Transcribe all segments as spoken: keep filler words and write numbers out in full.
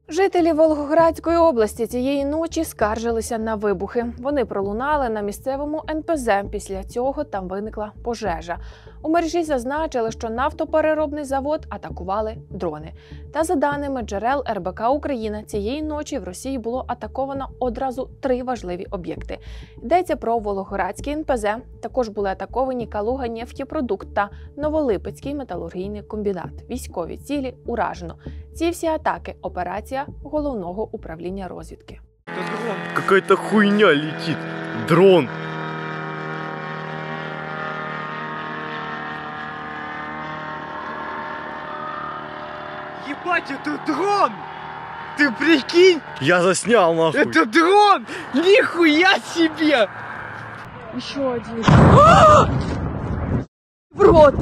Жителі Волгоградської області цієї ночі скаржилися на вибухи. Вони пролунали на місцевому ен пе зе. Після цього там виникла пожежа. У мережі зазначили, що нафтопереробний завод атакували дрони. Та за даними джерел ер бе ка Україна, цієї ночі в Росії було атаковано одразу три важливі об'єкти. Йдеться про Волгоградський ен пе зе, також були атаковані Калуга-нефтєпродукт та Новолипецький металургійний комбінат. Військові цілі уражено. Ці всі атаки – операція Головного управління розвідки. Какая-то хуйня летит. Дрон. Ебать, это дрон! Ты прикинь? Я заснял, нахуй. Это дрон! Нихуя себе! Еще один. В рот!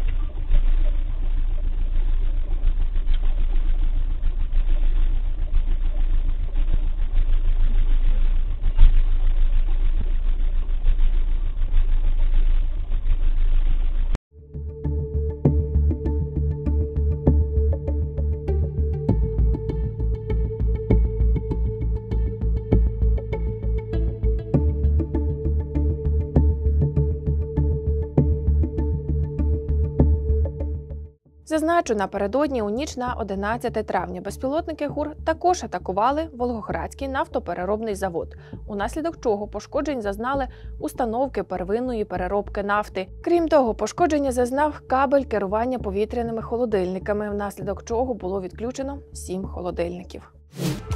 Зазначу, напередодні у ніч на одинадцяте травня безпілотники ГУР також атакували Волгоградський нафтопереробний завод, унаслідок чого пошкоджень зазнали установки первинної переробки нафти. Крім того, пошкодження зазнав кабель керування повітряними холодильниками, внаслідок чого було відключено сім холодильників.